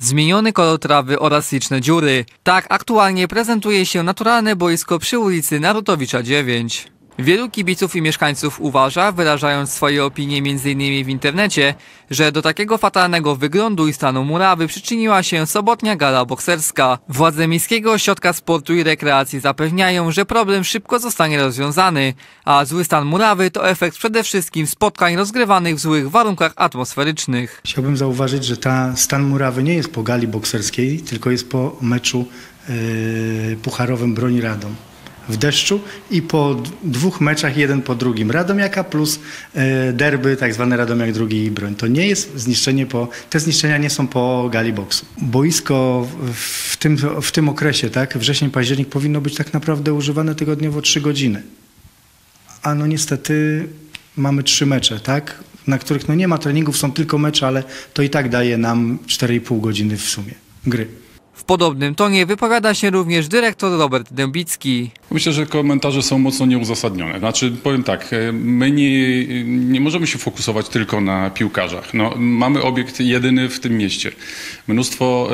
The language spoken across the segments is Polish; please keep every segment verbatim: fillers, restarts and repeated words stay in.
Zmieniony kolor trawy oraz liczne dziury. Tak aktualnie prezentuje się naturalne boisko przy ulicy Narutowicza dziewięć. Wielu kibiców i mieszkańców uważa, wyrażając swoje opinie między innymi w internecie, że do takiego fatalnego wyglądu i stanu murawy przyczyniła się sobotnia gala bokserska. Władze Miejskiego Ośrodka Sportu i Rekreacji zapewniają, że problem szybko zostanie rozwiązany, a zły stan murawy to efekt przede wszystkim spotkań rozgrywanych w złych warunkach atmosferycznych. Chciałbym zauważyć, że ta stan murawy nie jest po gali bokserskiej, tylko jest po meczu yy, pucharowym Broni Radom. W deszczu i po dwóch meczach, jeden po drugim. Radomiaka plus e, derby, tak zwane Radomiak drugi i Broń. To nie jest zniszczenie po, te zniszczenia nie są po gali boksu. Boisko w tym, w tym okresie, tak, wrzesień, październik powinno być tak naprawdę używane tygodniowo trzy godziny. A no niestety mamy trzy mecze, tak, na których no nie ma treningów, są tylko mecze, ale to i tak daje nam cztery i pół godziny w sumie gry. W podobnym tonie wypowiada się również dyrektor Robert Dębicki. Myślę, że komentarze są mocno nieuzasadnione. Znaczy, powiem tak, my nie, nie możemy się fokusować tylko na piłkarzach. No, mamy obiekt jedyny w tym mieście. Mnóstwo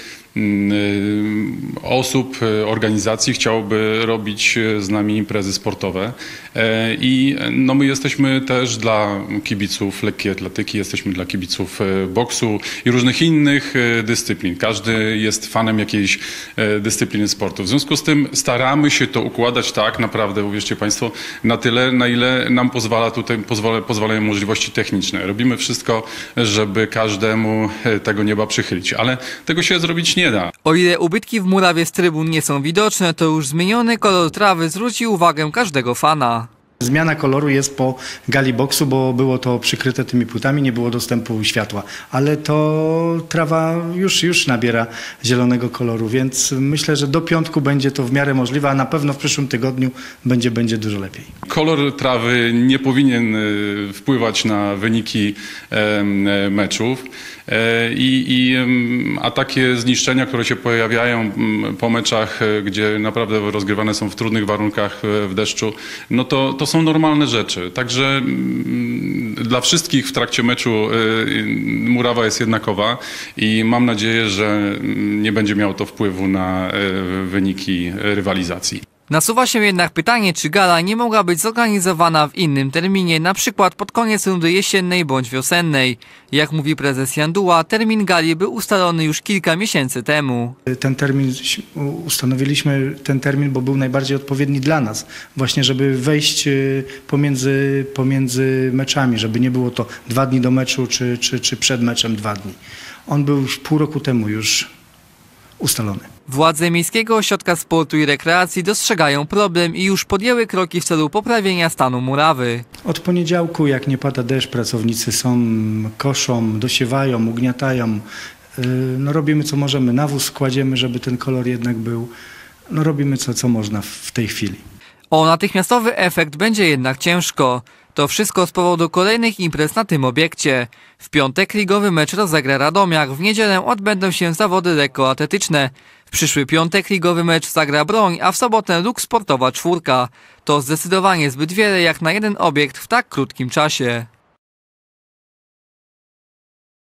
osób, organizacji chciałoby robić z nami imprezy sportowe i no my jesteśmy też dla kibiców lekkiej atletyki, jesteśmy dla kibiców boksu i różnych innych dyscyplin. Każdy jest fanem jakiejś dyscypliny sportu. W związku z tym staramy się to układać tak naprawdę, uwierzcie Państwo, na tyle, na ile nam pozwala tutaj, pozwala, pozwalają możliwości techniczne. Robimy wszystko, żeby każdemu tego nieba przychylić, ale tego się zrobić nie nie da. O ile ubytki w murawie z trybun nie są widoczne, to już zmieniony kolor trawy zwróci uwagę każdego fana. Zmiana koloru jest po gali boksu, bo było to przykryte tymi płytami, nie było dostępu światła. Ale to trawa już, już nabiera zielonego koloru, więc myślę, że do piątku będzie to w miarę możliwe, a na pewno w przyszłym tygodniu będzie, będzie dużo lepiej. Kolor trawy nie powinien wpływać na wyniki meczów. I, i, a takie zniszczenia, które się pojawiają po meczach, gdzie naprawdę rozgrywane są w trudnych warunkach w deszczu, no to, to są normalne rzeczy. Także dla wszystkich w trakcie meczu murawa jest jednakowa i mam nadzieję, że nie będzie miało to wpływu na wyniki rywalizacji. Nasuwa się jednak pytanie, czy gala nie mogła być zorganizowana w innym terminie, na przykład pod koniec rundy jesiennej bądź wiosennej. Jak mówi prezes Janduła, termin gali był ustalony już kilka miesięcy temu. Ten termin, ustanowiliśmy ten termin, bo był najbardziej odpowiedni dla nas. Właśnie, żeby wejść pomiędzy, pomiędzy meczami, żeby nie było to dwa dni do meczu, czy, czy, czy przed meczem dwa dni. On był już pół roku temu już ustalony. Władze Miejskiego Ośrodka Sportu i Rekreacji dostrzegają problem i już podjęły kroki w celu poprawienia stanu murawy. Od poniedziałku, jak nie pada deszcz, pracownicy są, koszą, dosiewają, ugniatają. No, robimy co możemy, nawóz kładziemy, żeby ten kolor jednak był. No, robimy co, co można w tej chwili. O natychmiastowy efekt będzie jednak ciężko. To wszystko z powodu kolejnych imprez na tym obiekcie. W piątek ligowy mecz rozegra Radomiak, w niedzielę odbędą się zawody lekkoatletyczne. W przyszły piątek ligowy mecz zagra Broń, a w sobotę Luk Sportowa Czwórka. To zdecydowanie zbyt wiele jak na jeden obiekt w tak krótkim czasie.